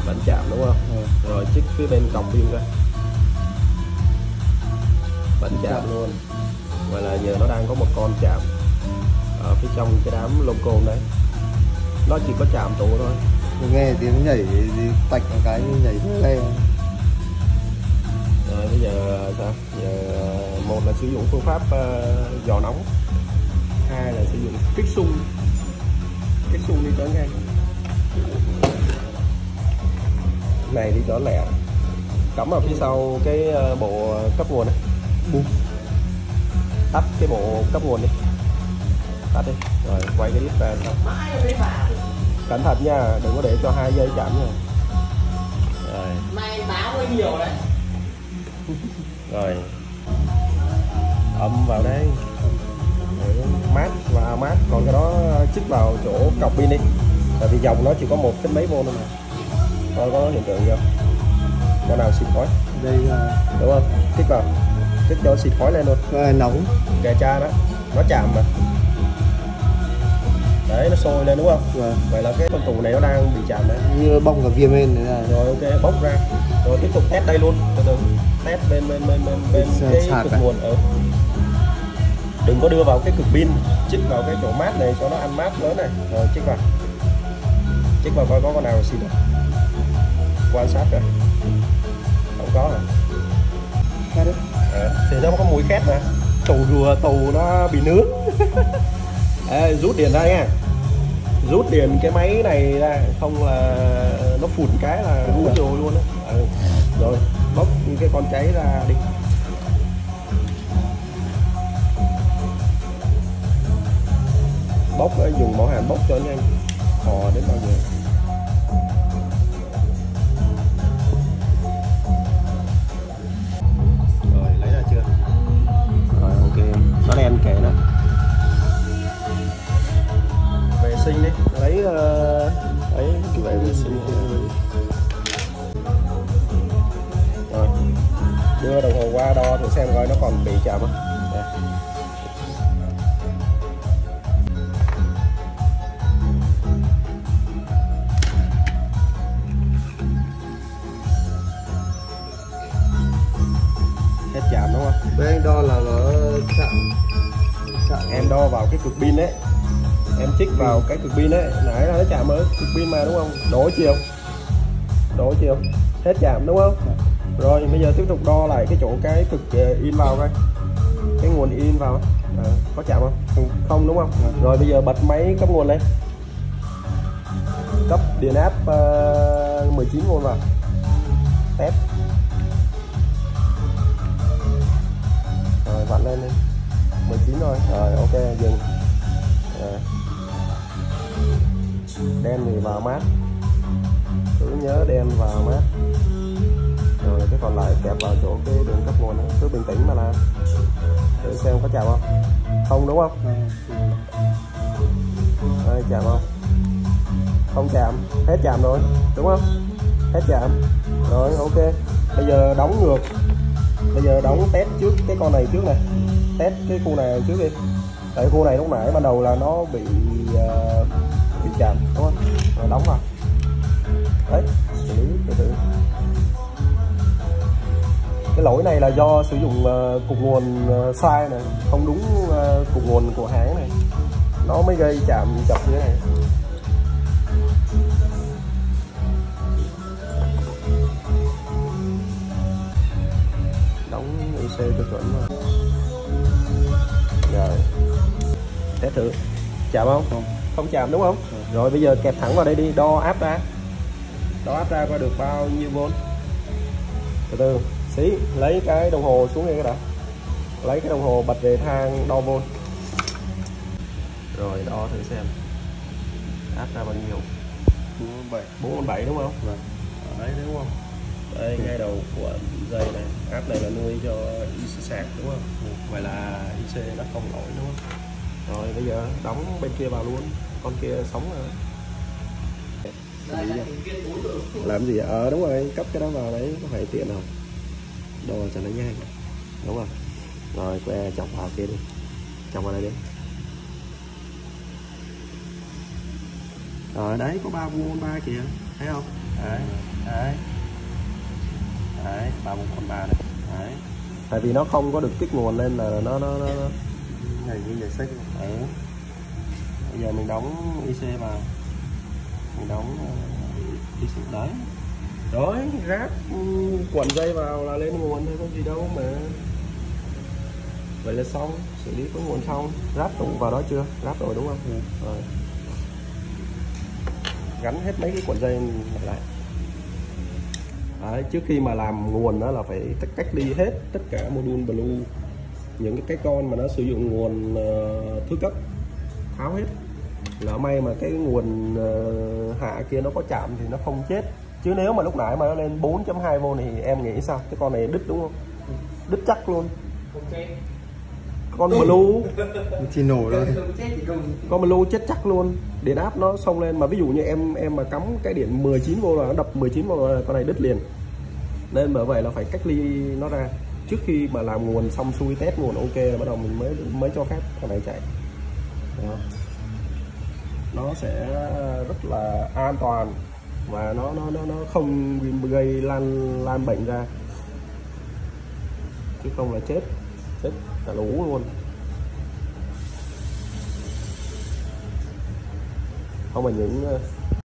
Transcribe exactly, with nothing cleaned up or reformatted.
Vẫn chạm đúng không? Ừ. Rồi chích phía bên còng pin coi. Vẫn chạm luôn. Vậy là giờ nó đang có một con chạm ở phía trong cái đám lông cồn đấy. Nó chỉ có chạm tủ thôi. Mình nghe tiếng nhảy gì tạch một cái nhảy lên. Rồi bây giờ sao? Giờ một là sử dụng phương pháp uh, giò nóng, hai là sử dụng kích xung. Kích xung đi cho nhanh. Này đi cho lẹ. Cắm vào phía sau cái bộ cấp nguồn này. Bum. Tắt cái bộ cấp nguồn đi. Tắt đi. Rồi quay cái đít ra xong. Cẩn thận nha, đừng có để cho hai dây chạm nha. Rồi. Mày báo hơi nhiều đấy. Rồi. Ấm vào đây. Để mát và mát, còn cái đó chích vào chỗ cọc pin đi. Tại vì dòng nó chỉ có một cái mấy vô thôi mà. Coi có hiện tượng gì không? Con nào xịt khói? Đây là đúng không? Kích vào. Kích cho xịt khói lên luôn. cái nóng. Kè cha đó, nó chạm mà. Đấy, nó sôi lên đúng không? Vâng. Vậy là cái con tủ này nó đang bị chạm đấy. Như bong cả viêm lên đấy là. Rồi ok, bốc ra. Rồi tiếp tục test đây luôn. Từ từ. Test bên bên bên bên bên cái cực à? nguồn ở. Đừng có đưa vào cái cực pin, chích vào cái chỗ mát này cho nó ăn mát lớn này. Rồi chích vào. Chích vào coi có con nào xịt không? Quan sát rồi. Không có hả? Khét đấy. À, thì nó có mùi khét mà. Tủ rùa tù nó bị nướng. À, rút điện ra nha. Rút điện cái máy này ra, không là nó phụt cái là rút rồi luôn á. À, rồi bóc cái con cháy ra đi. Bóc dùng mỏ hàn bóc cho nhanh. Hò đến bao giờ. Rồi lấy ra chưa? Rồi ok, nó đen kệ nè. Vệ sinh đi, lấy uh, ấy về vệ sinh. Rồi đưa đồng hồ qua đo thử xem coi nó còn bị chạm không. Đây. Hết chạm đúng không? Bên anh đo là nó chạm. Chạm. Em đo vào cái cực pin đấy. Em chích vào cái cực pin đấy, nãy là nó chạm ở cực pin mà đúng không? Đổ chiều. Đổ chiều. Hết chạm đúng không? Rồi bây giờ tiếp tục đo lại cái chỗ cái cực in vào coi. Cái nguồn in vào. À, có chạm không? Không, không đúng không? Rồi bây giờ bật máy cấp nguồn lên. Cấp điện áp uh, mười chín vôn vào. Test. Rồi vặn lên đi. mười chín rồi. Rồi ok dừng. Rồi. Đen thì vào mát. Cứ nhớ đen vào mát. Rồi cái còn lại kẹp vào chỗ cái đường cấp nguồn. Cứ bình tĩnh mà làm. Để xem có chạm không? Không đúng không? Đây chạm không? Không chạm. Hết chạm rồi. Đúng không? Hết chạm. Rồi ok. Bây giờ đóng ngược. Bây giờ đóng test trước cái con này trước này. Test cái khu này trước đi. Tại khu này lúc nãy ban đầu là nó bị uh, bị chạm đúng không? Rồi đóng vào. Đấy, xử lý từ từ. Cái lỗi này là do sử dụng uh, cục nguồn uh, sai này, không đúng uh, cục nguồn của hãng này. Nó mới gây chạm chập như thế này. Đóng i xê cho chuẩn mà. Rồi. Test thử. Chạm không? Không. Không chạm đúng không? Ừ. Rồi bây giờ kẹp thẳng vào đây đi, đo áp ra. Đo áp ra coi được bao nhiêu vôn. Từ từ, xí, lấy cái đồng hồ xuống đây cái đã. Lấy cái đồng hồ bật về thang đo vôn. Rồi đo thử xem. Áp ra bao nhiêu? bốn mươi bảy đúng không? Vâng. Đấy đúng không? Đây ngay đầu của dây này, áp này là nuôi cho i xê sạc đúng không? Ừ. Vậy là i xê nó không nổi đúng không? Rồi bây giờ đóng bên kia vào luôn, con kia sống rồi. Làm gì ờ à, đúng rồi, cấp cái đó vào đấy có phải tiện không? Đồ cho nó nhanh, đúng không? Rồi que chọc vào kia đi, chọc vào đây đi. Rồi đấy có ba vuông ba kìa. thấy không? Đấy, đấy, đấy, ba bốn con ba này, đấy. Tại vì nó không có được kích nguồn lên là nó nó nó Nhảy như nhảy sách. đấy. Bây giờ mình đóng i xê vào, mình đóng uh, i xê đấy, rồi ráp cuộn dây vào là lên nguồn thôi, có gì đâu mà. Vậy là xong, xử lý có nguồn xong. Ráp tủ vào đó chưa? Ráp rồi đúng không? Ừ. Rồi. Gắn hết mấy cái cuộn dây lại. Đấy, trước khi mà làm nguồn đó là phải cách ly hết tất cả module blue, những cái cái con mà nó sử dụng nguồn uh, thứ cấp, tháo hết. Lỡ may mà cái nguồn uh, hạ kia nó có chạm thì nó không chết. Chứ nếu mà lúc nãy mà nó lên bốn chấm hai vôn thì em nghĩ sao? Cái con này đứt đúng không? Đứt chắc luôn. Okay. Con blue Chỉ nổ thôi. con blue chết chắc luôn. Điện áp nó xông lên, mà ví dụ như em em mà cắm cái điện mười chín vôn là nó đập mười chín vôn là con này đứt liền. Nên bởi vậy là phải cách ly nó ra trước khi mà làm nguồn xong xuôi, test nguồn ok là bắt đầu mình mới mới cho phép con này chạy. Đó. Nó sẽ rất là an toàn và nó nó nó nó không gây lan lan bệnh ra, chứ không là chết chết cả lũ luôn. Không mà những